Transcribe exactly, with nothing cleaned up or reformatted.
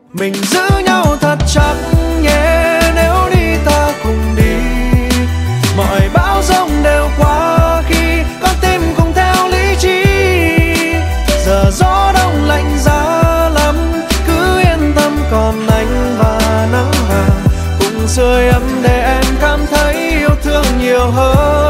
Mình giữ nhau thật chặt nhé, nếu đi ta cùng đi. Mọi bão giông đều qua khi con tim cùng theo lý trí. Giờ gió đông lạnh giá lắm, cứ yên tâm còn anh và nắng vàng cùng sưởi ấm để em cảm thấy yêu thương nhiều hơn.